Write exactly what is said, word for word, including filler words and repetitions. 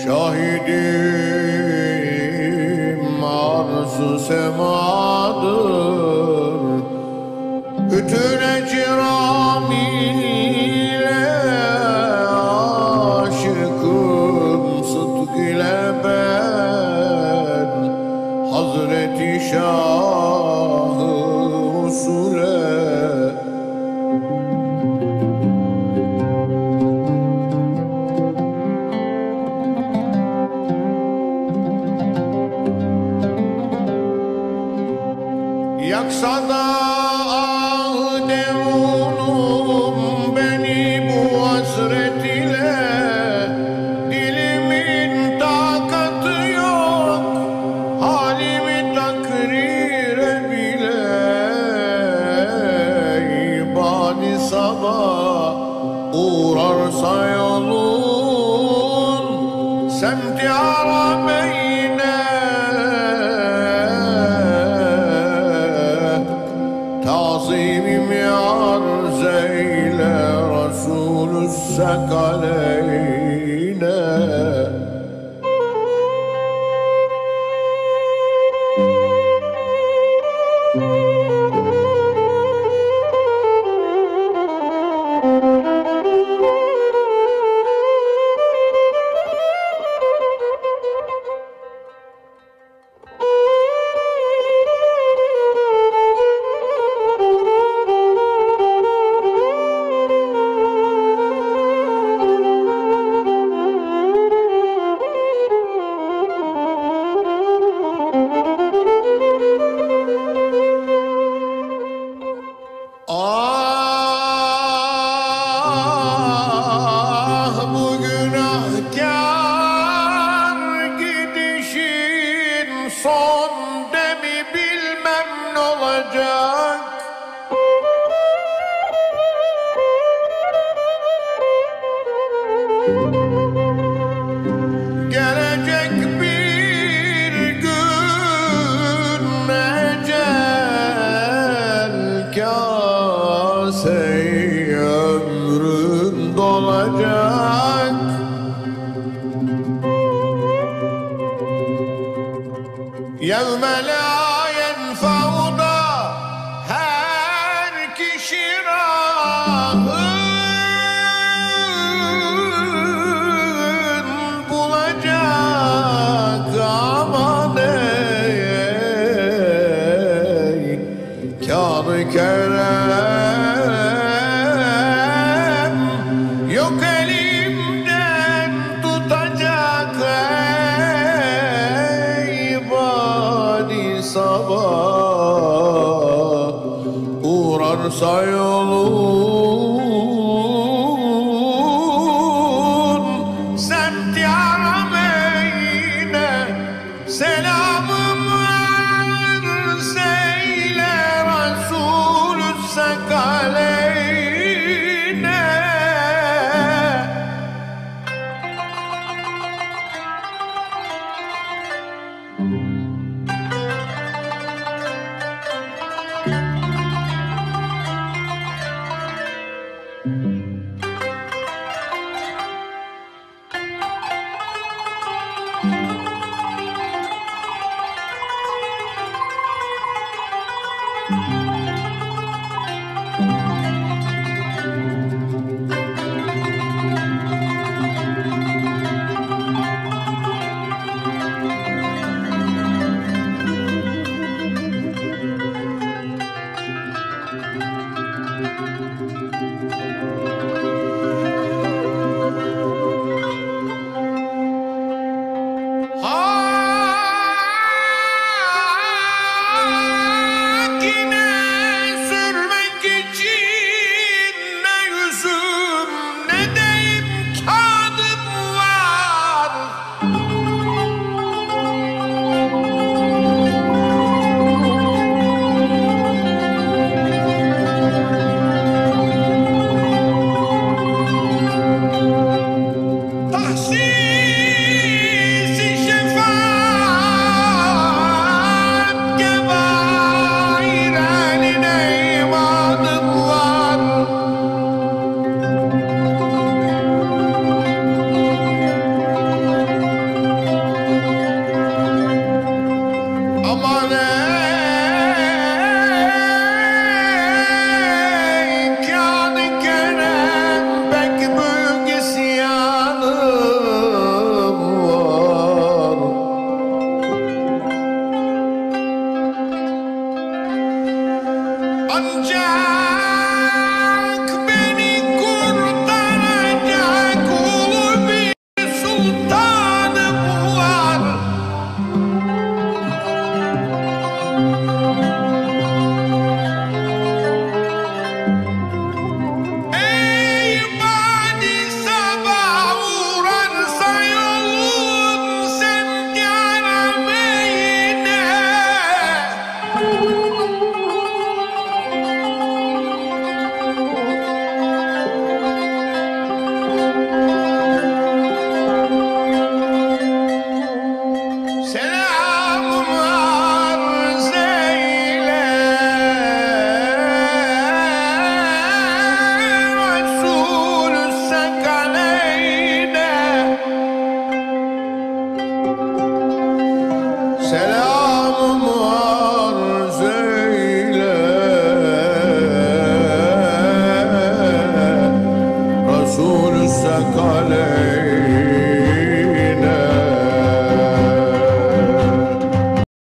Şahidim arz-ı semadır, bütün ecram ile aşıkım sıdk ile ben Hazreti Şah-ı Resul'e. Yaksa da ah devunum beni bu hasret ile, dilimin takatı yok halimi takrire bile. İbadi sabah uğrarsa yolun semti arameyne, tazimimi arz eyle Resulü Sekaleyne. Ah bu günahkar gidişin son demi bilmem ne olacak. Gelecek bir gün ecel kâse-i ömrün dolacak. Yevme lâ yenfe'u da her kişi rahın bulacak. Aman ey kâr-ı kerem yok elimden tutacak. Ey ibadi sabah uğrarsa yolun semti arameyne, selamım arz eyle Resulü Sekaleyne. kale